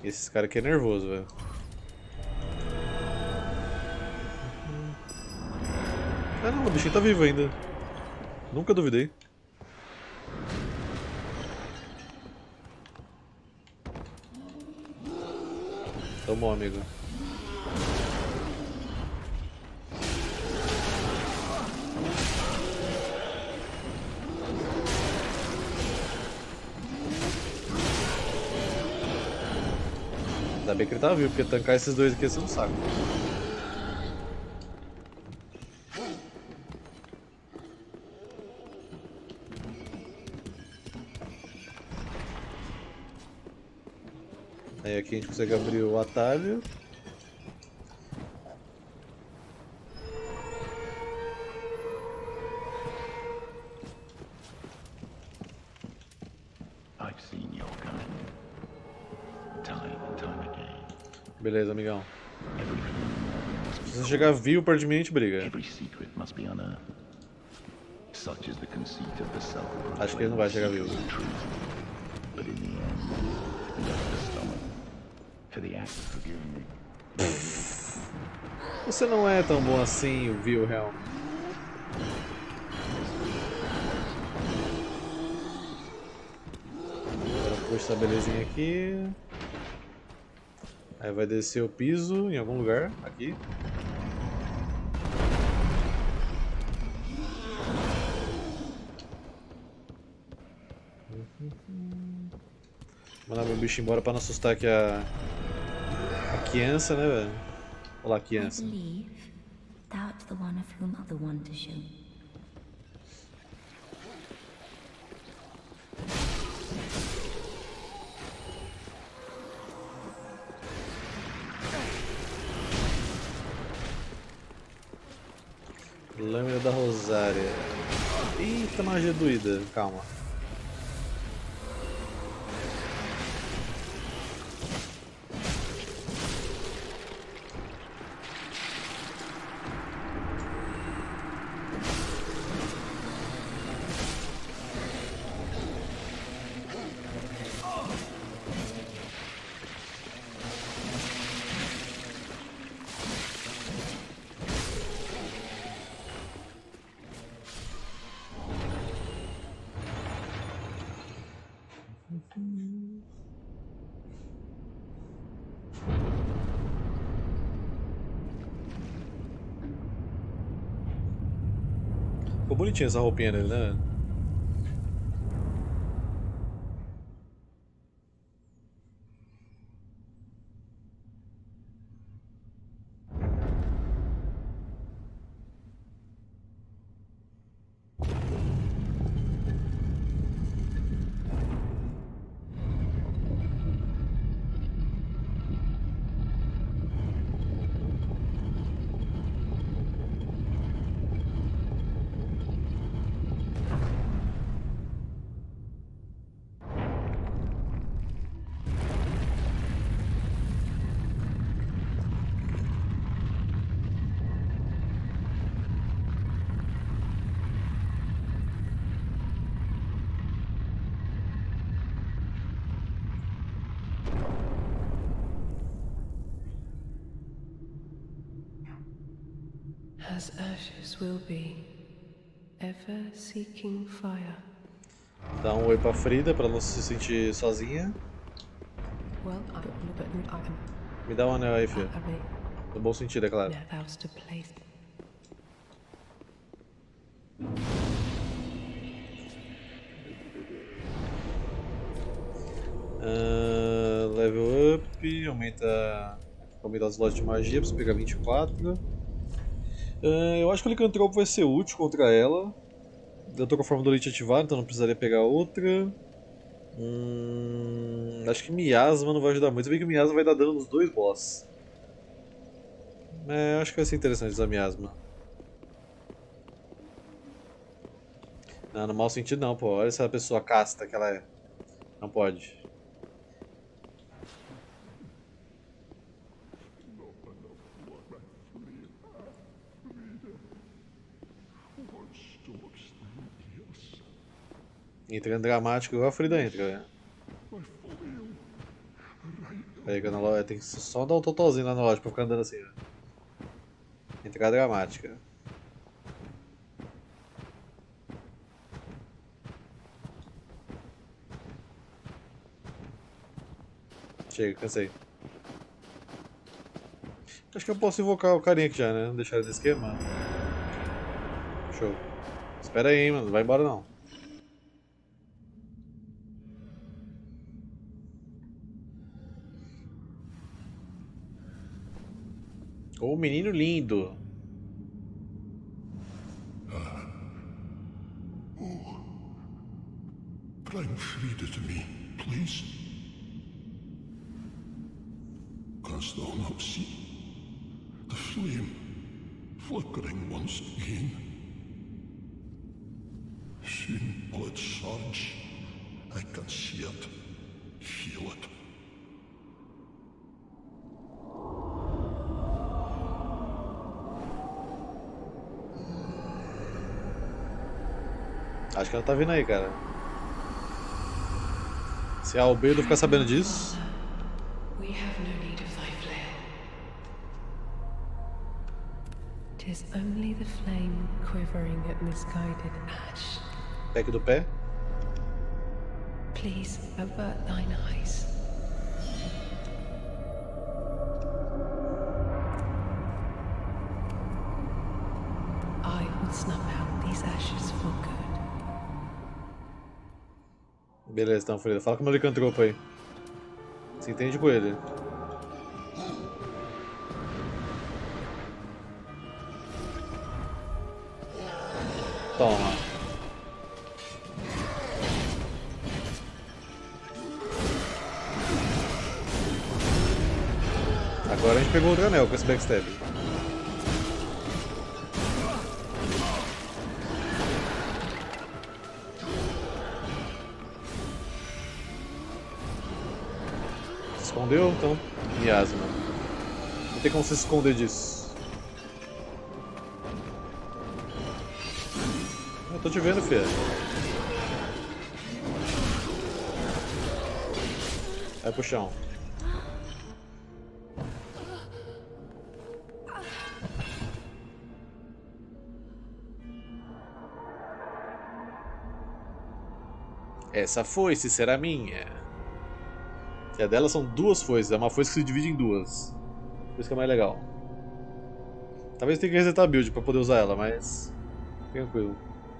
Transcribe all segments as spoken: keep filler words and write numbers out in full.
Esses caras aqui é nervoso, velho. Ah não, o bichinho tá vivo ainda. Nunca duvidei. Tomou, amigo. Ainda bem que ele tá vivo, porque tancar esses dois aqui ia ser um saco. Aí aqui a gente consegue abrir o atalho. Beleza, amigão. Se você chegar vivo perto de mim, a gente briga. Acho que ele não vai chegar vivo. Você não é tão bom assim, o Wilhelm. Agora puxa essa belezinha aqui. Aí vai descer o piso em algum lugar, aqui. Mandar meu bicho embora pra não assustar aqui a, a criança, né, velho? Olá, criança. Lâmina da Rosária. Eita, magia doída. Calma. Ficou bonitinha essa roupinha dele, né? As ashes will be, ever seeking fire. Dá um oi pra Frida pra ela não se sentir sozinha. Well, I, I, I, Me dá um anel aí, filho. I mean, No bom sentido, é claro. there's to place. Uh, level up, aumenta, aumenta as lojas de magia pra você pegar vinte e quatro. Uh, eu acho que o Licantropo vai ser útil contra ela. Eu tô com a forma do Lich ativada, então não precisaria pegar outra. Hum, acho que Miasma não vai ajudar muito. Se bem que o Miasma vai dar dano nos dois boss. É, acho que vai ser interessante usar Miasma. Não, no mau sentido não, pô. Olha essa pessoa casta que ela é. Não pode. Entrando dramático igual a Frida entra, né? Pega na loja, tem que só dar um totalzinho lá na loja pra ficar andando assim, ó. Entrada dramática. Chega, cansei. Acho que eu posso invocar o carinha aqui já, né? Deixar ele no esquema. Show. Espera aí, hein, mano. Não vai embora não. Ô, menino lindo. Bring Frida to me, please. Canst thou not see the flame flickering once again? Soon will it surge. I can see it, feel it. Acho que ela tá vindo aí, cara. Se a Albedo ficar sabendo disso. We have no need of thy flail. 'Tis only the flame quivering at misguided ash. Pack do pé. Please avert thine eyes. I will snuff out these ashes for good. Beleza, então, Frida. Fala com o meu licantropo aí. Se entende com ele. Toma. Agora a gente pegou outro anel com esse backstab. Escondeu? Então, miasma. Não tem como se esconder disso. Eu tô te vendo, filha. Vai pro chão. Essa foice será minha. E a dela são duas foices, é uma foice que se divide em duas. Por isso que é mais legal. Talvez tenha que resetar a build pra poder usar ela, mas tranquilo.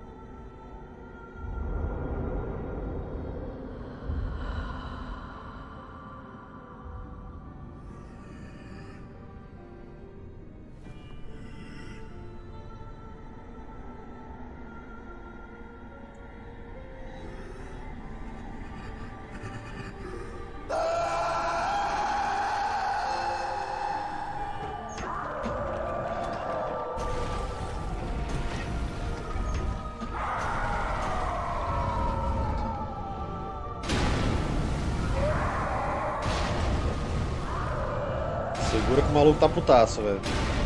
Segura que o maluco tá putaço, velho.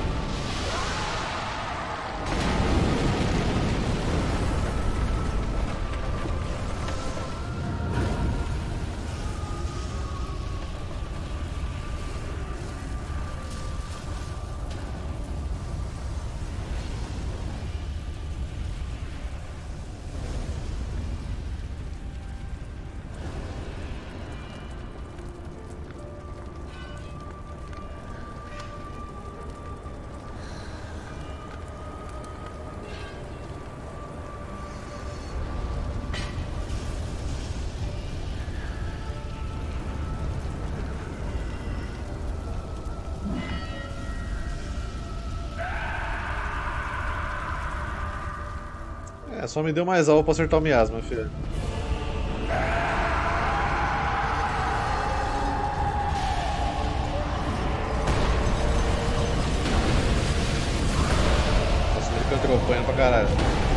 É, só me deu mais alvo pra acertar o miasma, filho. Nossa, ele cantou apanhando pra caralho.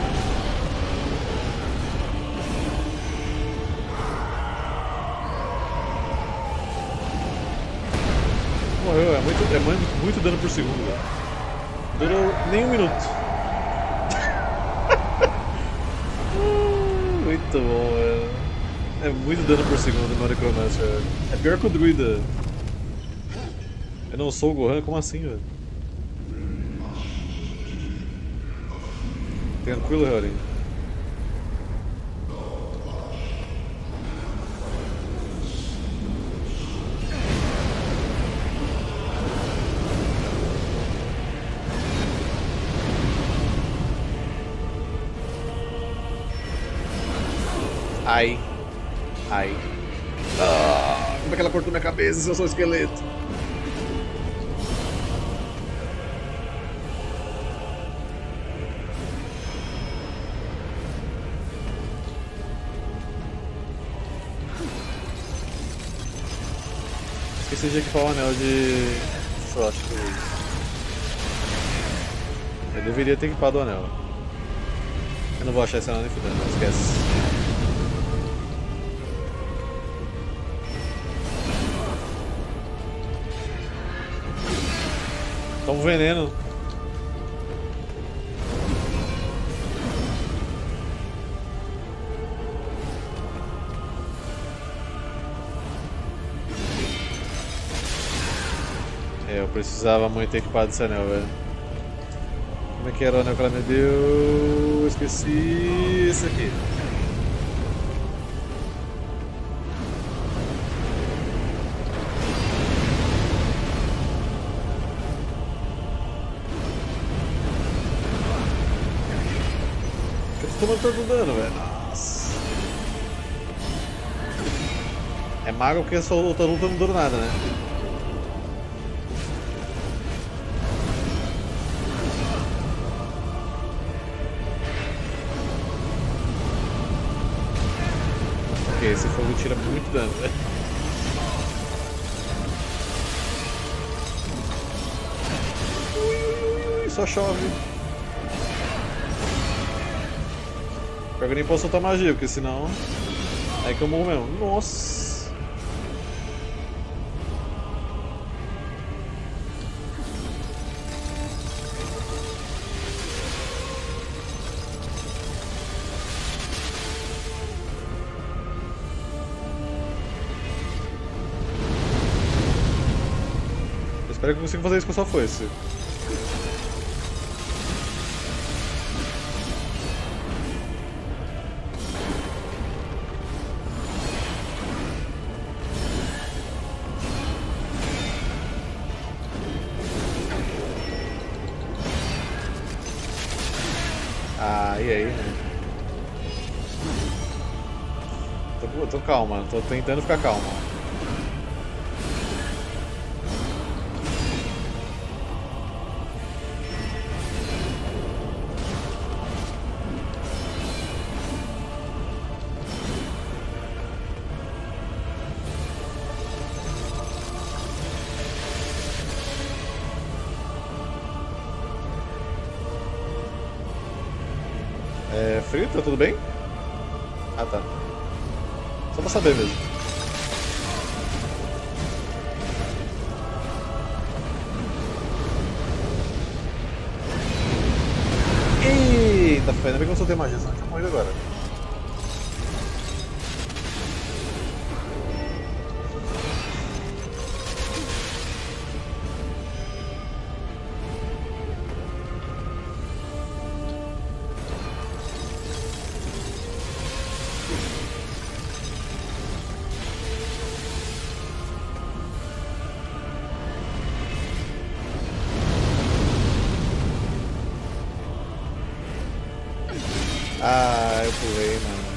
Morreu, é muito, é muito, muito dano por segundo. Durou nem um minuto. Muito bom, velho. É muito dano por segundo no Necromancer. É pior que o druida. Eu não sou o Gohan? Como assim, velho? Tranquilo, Hyorin. Ai. Ai. Ah, como é que ela cortou minha cabeça se eu sou um esqueleto? Esqueci de equipar o anel de Frost. Eu deveria ter equipado o anel. Eu não vou achar esse anel nem fudendo, não esquece. Toma um veneno. É, eu precisava muito ter equipado esse anel, velho. Como é que era o anel que ela me deu? Eu esqueci. Esse aqui. Eu tô tomando tanto dano, velho. Nossa. É mago porque essa outra luta não dura nada, né? Ok, esse fogo tira muito dano, velho. Ui, ui, ui, só chove. Pior que eu nem posso soltar magia, porque senão. Aí que eu morro mesmo. Nossa! Eu espero que eu consiga fazer isso com a sua foice. Ah, e aí, né? Tô, tô calma, tô tentando ficar calmo. É, Frita, tudo bem? Ah, tá. Só pra saber mesmo. Eita, fé, ainda bem que eu soltei magia, senão eu tinha morrido agora. Ah, eu pulei, mano.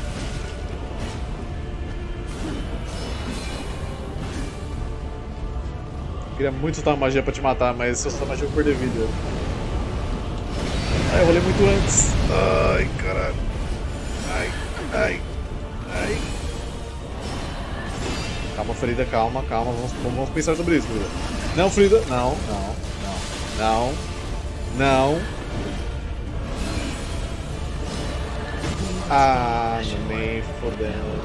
Queria muito soltar uma magia pra te matar, mas se eu soltar magia eu vou perder vida. Ai, eu rolei muito antes. Ai, caralho. Ai, ai, ai. Calma, Frida, calma, calma. Vamos, vamos pensar sobre isso, Frida. Não, Frida. Não, não, não, não, não. Ah, nem fodendo.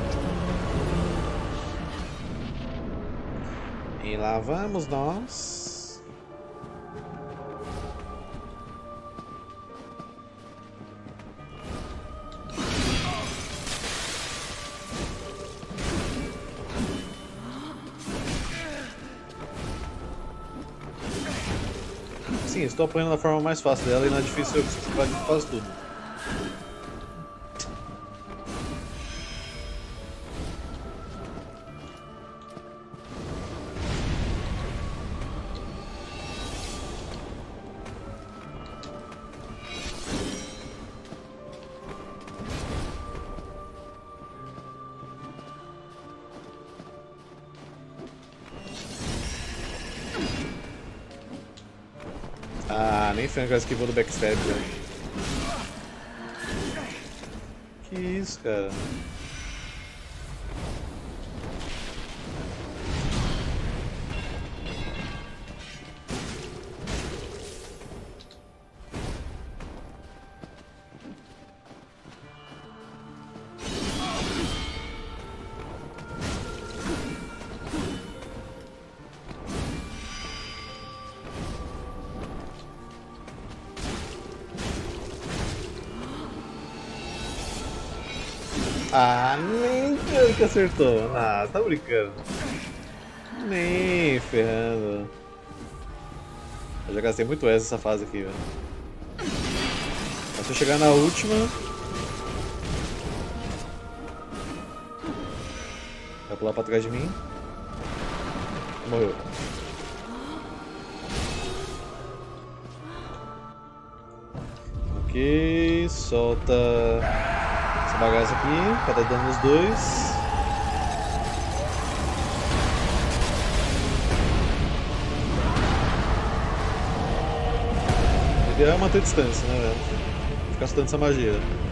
E lá vamos nós. Sim, estou apanhando da forma mais fácil dela e na difícil eu preciso fazer quase tudo. Ah, nem foi que ela esquivou do backstab, velho. Que isso, cara? Ah, nem tanto que acertou. Ah, tá brincando. Nem ferrando. Eu já gastei muito essa essa fase aqui, velho. Mas se eu chegar na última... Vai pular pra trás de mim. Morreu. Ok, solta essa bagaça aqui pra dar dano nos dois. O ideal é manter distância, né, velho? Ficar soltando essa magia.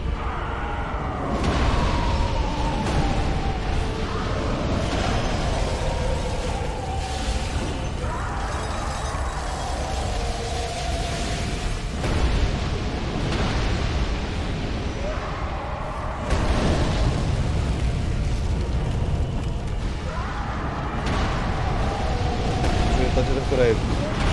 Tá tentando curar ele.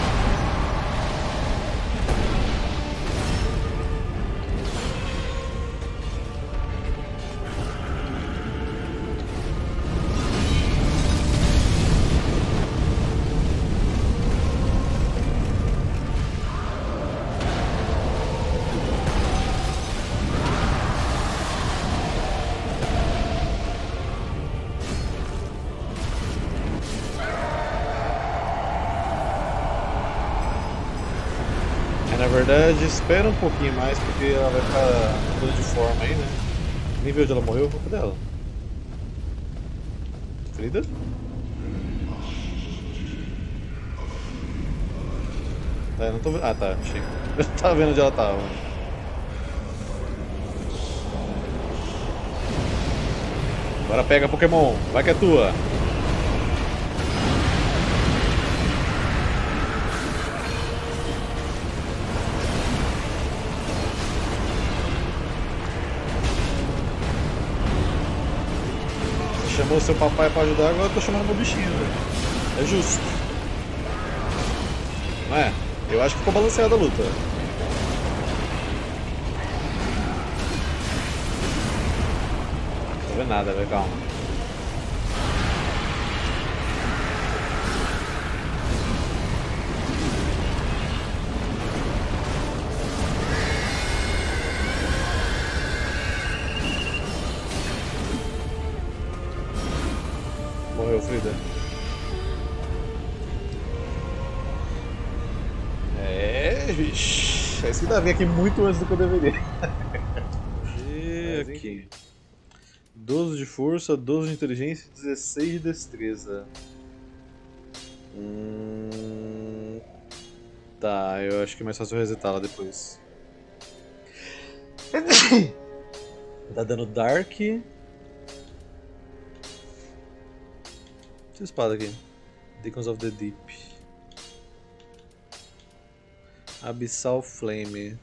Na verdade, espera um pouquinho mais porque ela vai ficar mudando de forma aí, né? Nem vi onde ela morreu, cadê ela? Ferida? Tá, eu não tô vendo. Ah, tá, achei. Eu tava vendo onde ela tava. Agora pega Pokémon, vai que é tua! Chamou seu papai pra ajudar, agora eu tô chamando meu bichinho, velho. É justo. Não é? Eu acho que ficou balanceada a luta. Não tô vendo nada, velho, calma. Morreu, Frida. É, bicho. Esse que vir aqui muito antes do que eu deveria. E aqui. doze de força, doze de inteligência e dezesseis de destreza. Hum... Tá, eu acho que é mais fácil resetá-la depois. Tá dando Dark. Essa espada aqui. Deacons of the Deep. Abyssal Flame.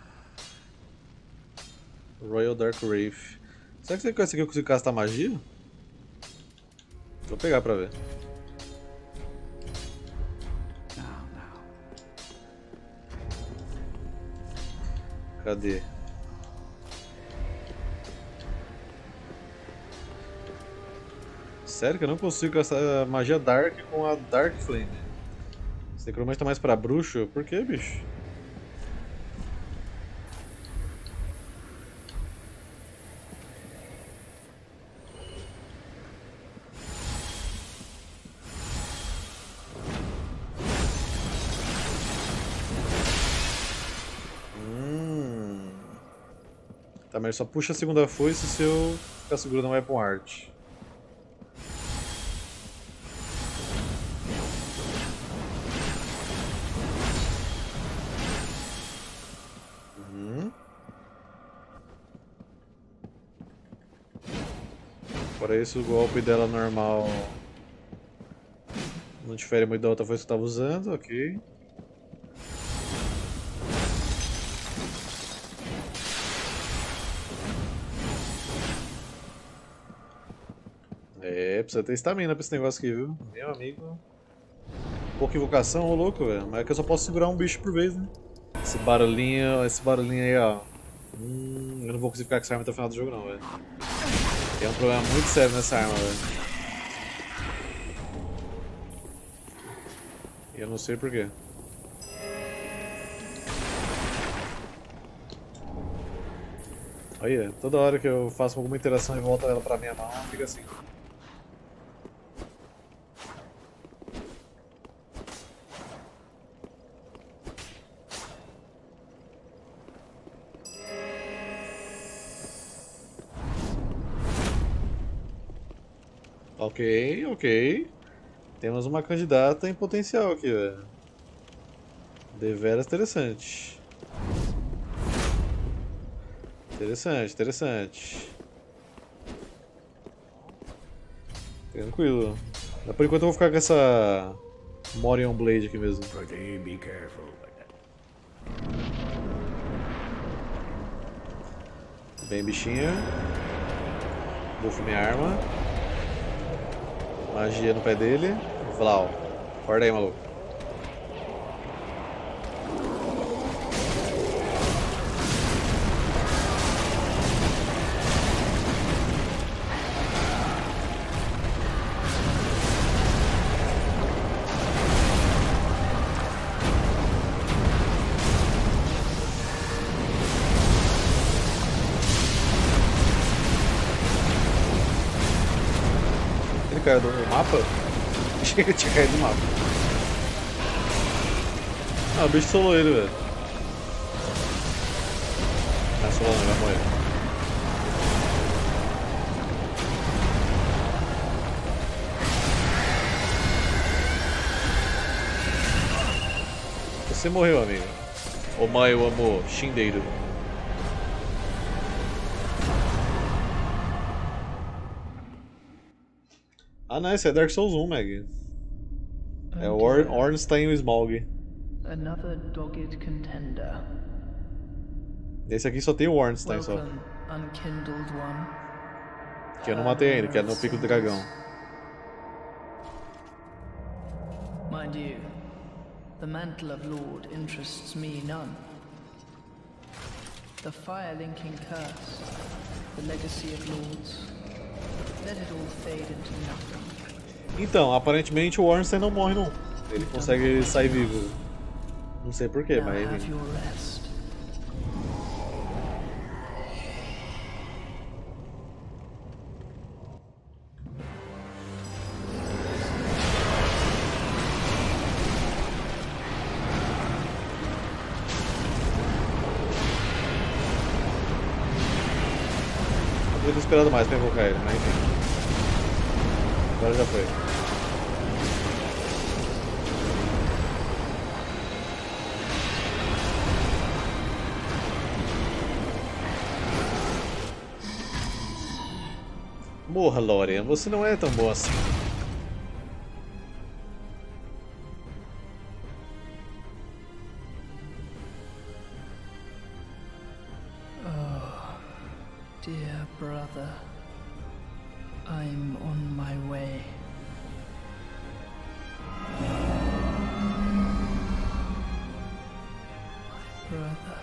Royal Dark Wraith. Será que com essa aqui eu consigo castar magia? Vou pegar pra ver. Cadê? Sério que eu não consigo castar magia Dark com a Dark Flame? Você Necromante tá mais pra bruxo? Por que, bicho? Hum. Tá, mas só puxa a segunda foice se eu ficar segurando a Weapon Art. Fora isso, o golpe dela normal não difere muito da outra coisa que eu estava usando, ok. É, precisa ter estamina pra esse negócio aqui, viu? Meu amigo. Pouca invocação, ô louco, velho. Mas é que eu só posso segurar um bicho por vez, né? Esse barulhinho, esse barulhinho aí, ó. Hum, eu não vou conseguir ficar com essa arma até o final do jogo, não, velho. Tem um problema muito sério nessa arma, velho. E eu não sei porquê. Olha, toda hora que eu faço alguma interação e volto ela pra minha mão, fica assim. Ok, ok. Temos uma candidata em potencial aqui, velho. Deveras interessante. Interessante, interessante. Tranquilo. Mas por enquanto eu vou ficar com essa Morion Blade aqui mesmo. Bem, bichinha. Buffo minha arma. Magia no pé dele. Vlau. Acorda aí, maluco. Ele caiu do mapa? Achei que ele tinha caído do mapa. Ah, o bicho solou ele, velho. Ah, solou não, ele vai morrer. Você morreu, amigo. O Mai, o amor, Shindeiro. Ah, não, esse é Dark Souls um, Meg. É o Or Ornstein e o Smaug. Another dogged contender. Esse aqui só tem o Ornstein só. Welcome, unkindled one. Que eu não matei ainda, que é no Pico do Dragão. Mind you, the mantle of Lord interests me none. The fire-linking curse, the legacy of lords. Let it all fade into nothing. Então, aparentemente o Ornstein não morre não. Ele consegue sair vivo. Não sei porquê, mas Have ele... your rest. Eu poderia ter esperado mais pra invocar ele, mas enfim. Agora já foi. Morra, Lorian, você não é tão boa assim. Oh, dear brother, I'm on my way. My brother,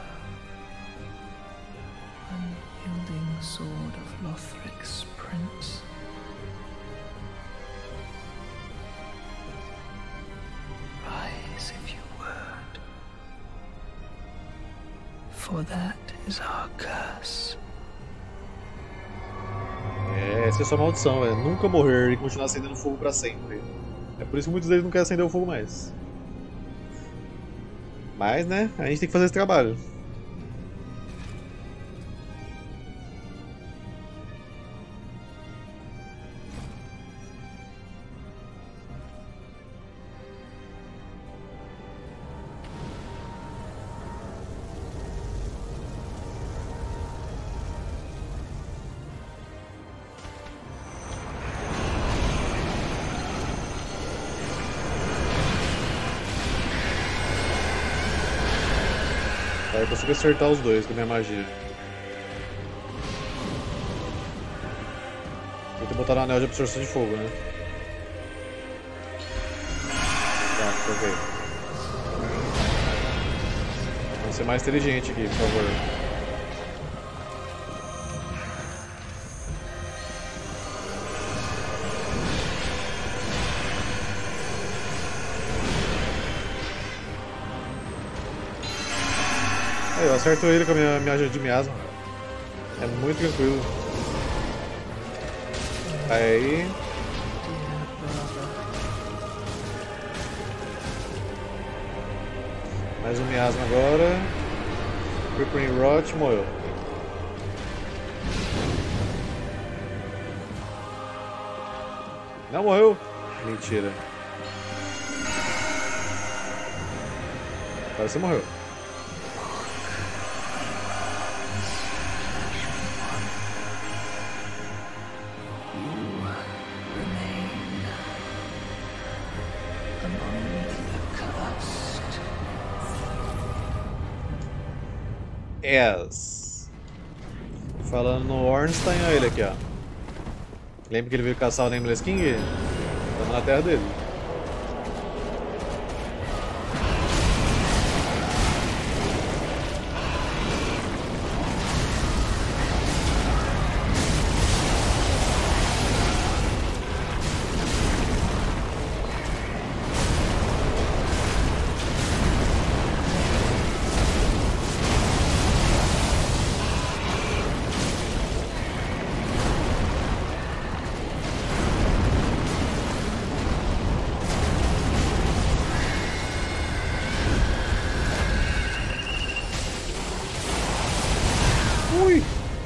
unyielding sword of Lothric's prince. Rise For that is our curse. É, essa é a sua maldição, é nunca morrer e continuar acendendo fogo pra sempre. É por isso que muitos deles não querem acender o fogo mais. Mas, né, a gente tem que fazer esse trabalho. Eu consigo acertar os dois com a minha magia. Vou ter que botar no anel de absorção de fogo, né? Tá, ok. Vamos ser mais inteligente aqui, por favor. Eu acerto ele com a minha, minha ajuda de miasma. É muito tranquilo. Aí. Mais um miasma agora. Crippling Rot, morreu. Não morreu? Mentira. Agora você morreu. Yes. Falando no Ornstein, olha ele aqui, ó. Lembra que ele veio caçar o Nameless King? Estamos na terra dele. Ui!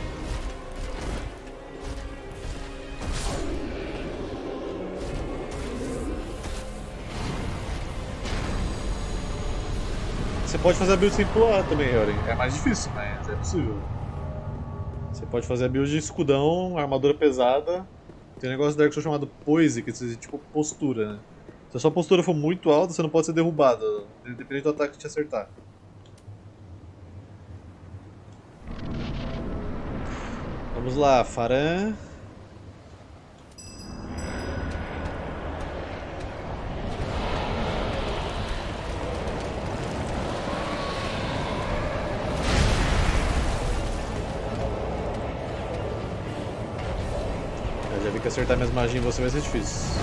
Você pode fazer a build sem pular também, Yoren. É mais difícil, mas é possível. Você pode fazer a build de escudão, armadura pesada. Tem um negócio da Dark Souls chamado Poise, que é tipo postura, né? Se a sua postura for muito alta, você não pode ser derrubado, independente do ataque te acertar. Vamos lá, Faran. Eu já vi que acertar minhas magias em você vai ser difícil.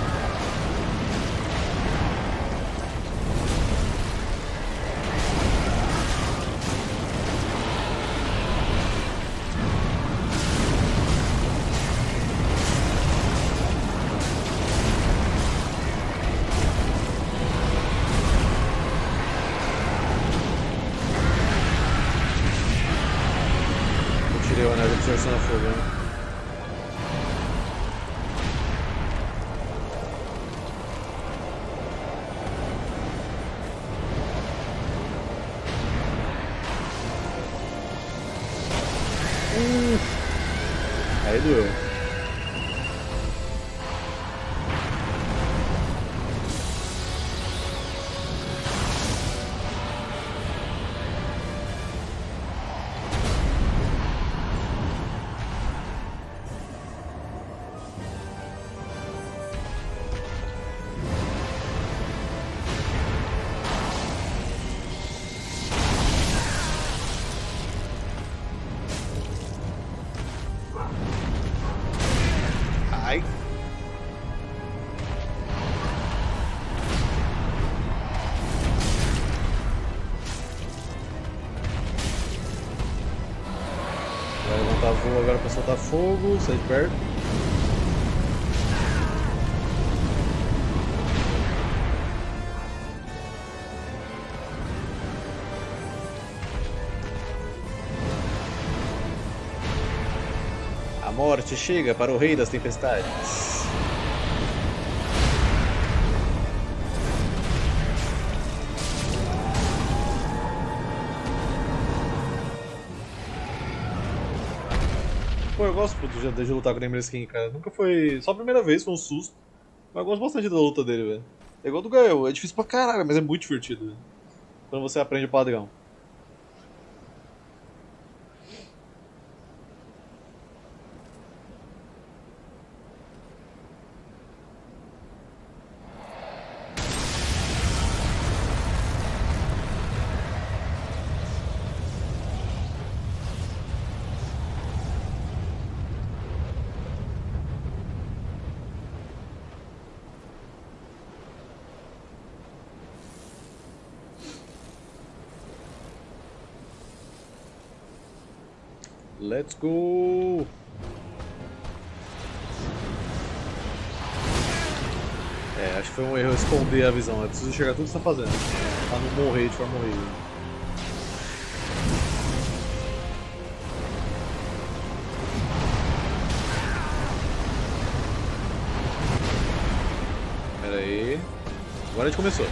Tirei o anel de absorção na fogo, né? Uh, aí doeu. Vou agora pra soltar fogo, sai de perto. A morte chega para o rei das tempestades. Pô, eu gosto de, de lutar com o Nemesis, cara. Nunca foi. Só a primeira vez, foi um susto. Mas eu gosto bastante da luta dele, velho. É igual do Gael, é difícil pra caralho, mas é muito divertido, velho. Quando você aprende o padrão. Let's go! É, acho que foi um erro esconder a visão. É preciso enxergar tudo que você tá fazendo. Pra não morrer de forma horrível. Pera aí. Agora a gente começou.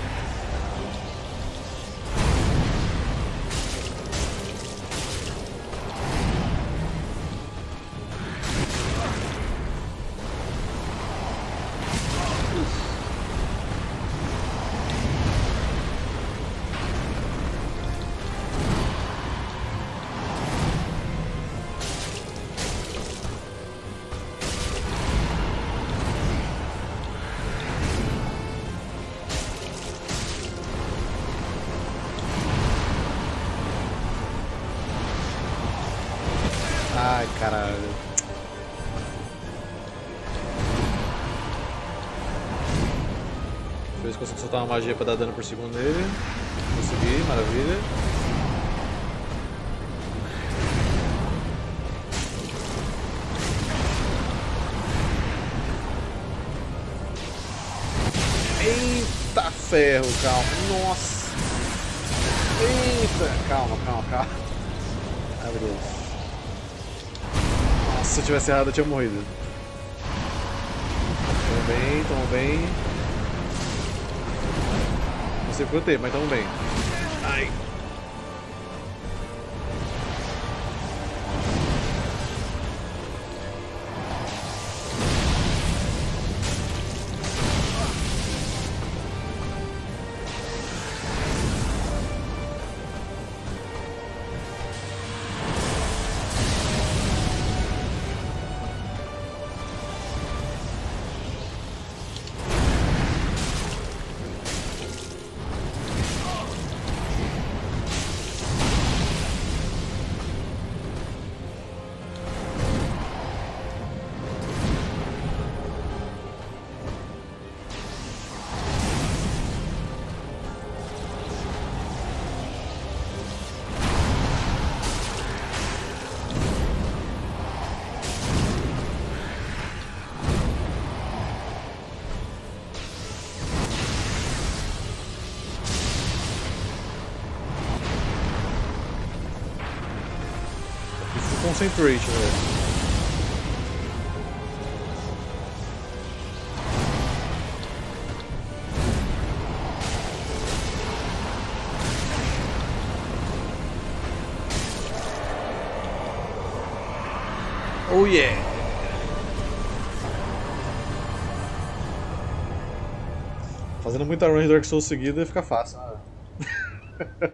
Ai, caralho. Deixa eu ver se consigo soltar uma magia pra dar dano por segundo nele. Consegui, maravilha. Eita ferro, calma. Nossa. Eita, calma, calma, calma. Ai, meu Deus. Se eu tivesse errado, eu tinha morrido. Tamo bem, tamo bem. Não sei quanto tempo, mas tamo bem. Ai. Concentrate, velho. Oh yeah! Fazendo muita run de Dark Souls seguida fica fácil, né?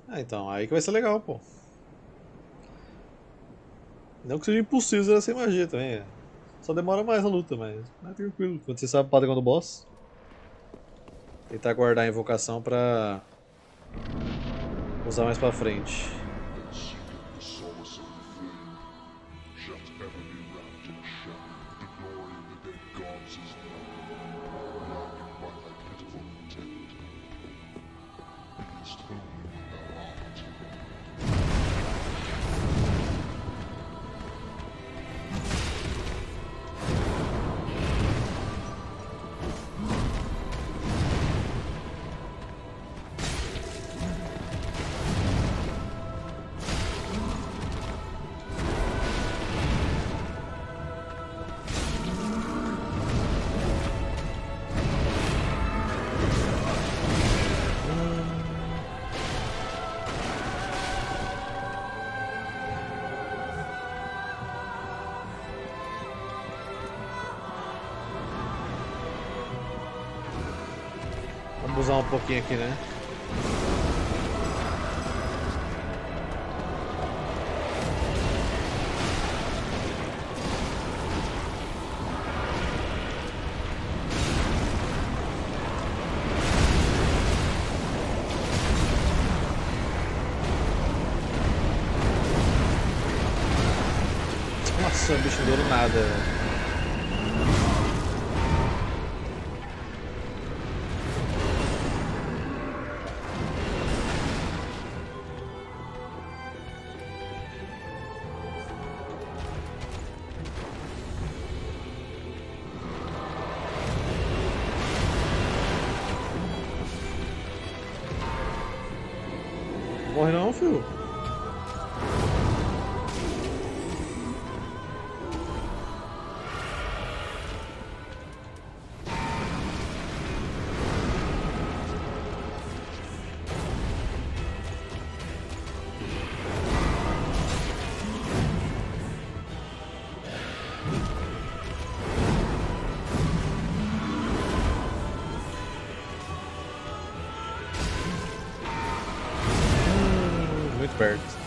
Ah, então, aí que vai ser legal, pô. Não que seja impossível zerar sem magia também. É. Só demora mais a luta, mas é tranquilo. Quando você sabe o padrão do boss, tentar guardar a invocação pra usar mais pra frente. That seeketh the solace of the flame shalt ever be wrapped in a shadow. The glory of the dead gods is known, blinded by thy pitiful intent. Beest only when thou art. Vamos usar um pouquinho aqui, né? Nossa, bicho não deu nada, velho. Morre não, filho. Muito perto.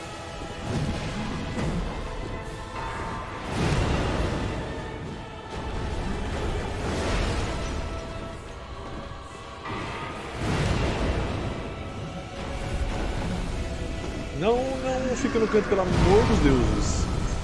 Não, não fica no canto, pelo amor dos deuses.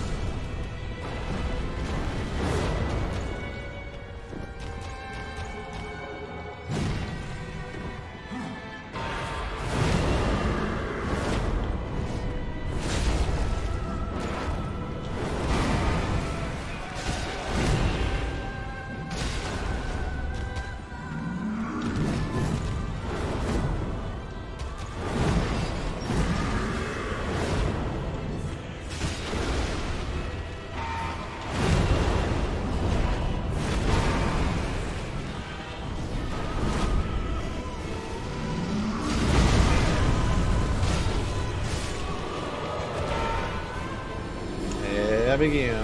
É, amiguinho.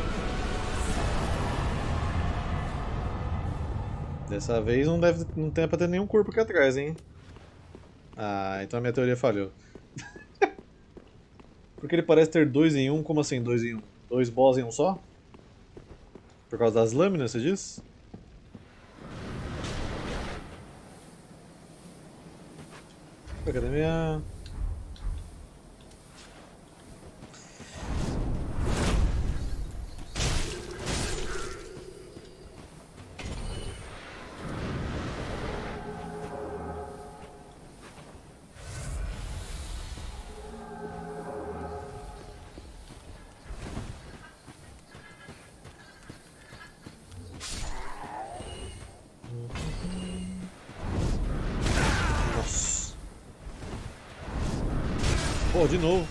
Dessa vez não deve, não tem pra ter nenhum corpo aqui atrás, hein? Ah, então a minha teoria falhou. Porque ele parece ter dois em um, como assim dois em um? Dois boss em um só? Por causa das lâminas, você diz? Cadê minha... Nossa. Pô, de novo.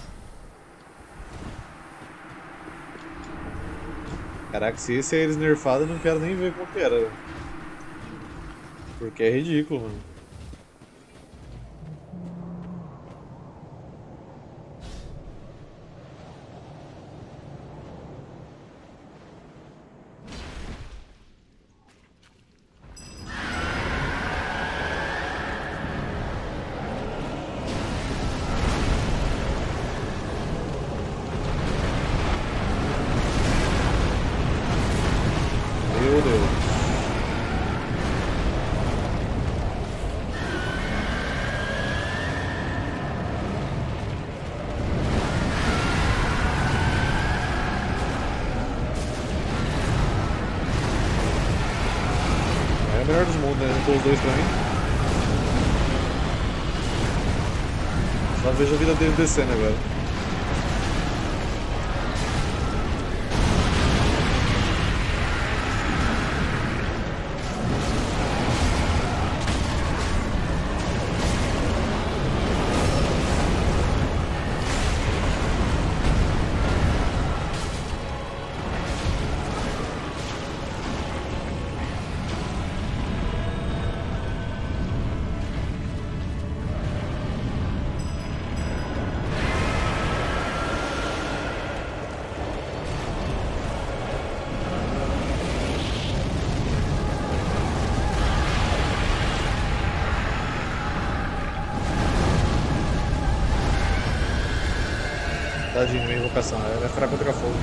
Caraca, se esse é eles nerfado, eu não quero nem ver como que era. Porque é ridículo, mano. matou os dois pra mim. Só vejo a vida dele descendo agora. Tadinho, minha invocação, ela é fraca contra fogo.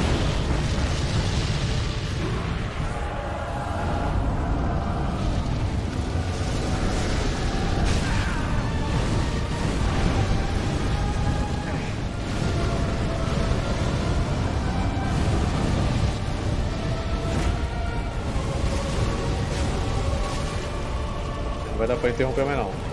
Não vai dar pra interromper mais não.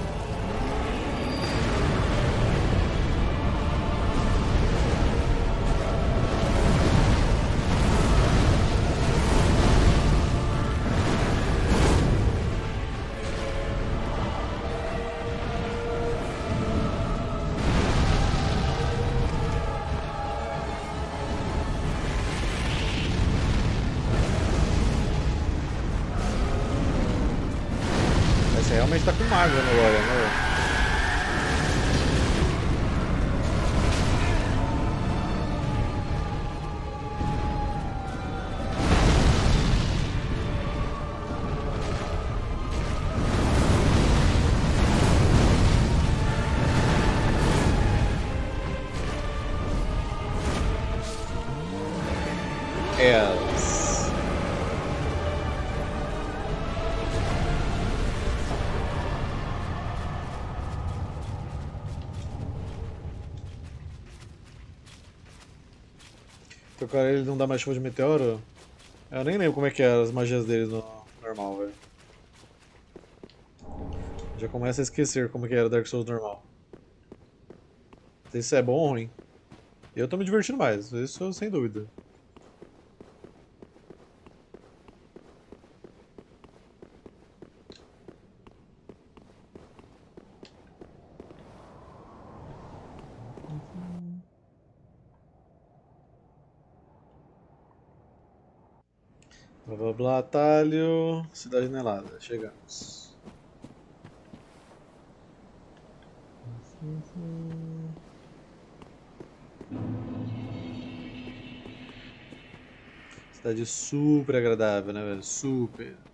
Você realmente tá com mago agora, né? Elas. Trocar ele não dá mais chuva de meteoro? Eu nem lembro como é que é as magias deles no normal, velho. Já começa a esquecer como que era Dark Souls normal. Não sei se é bom ou ruim. Eu tô me divertindo mais, isso sem dúvida. Blá blá blá, atalho, cidade nelada, chegamos. Cidade super agradável, né, velho? Super.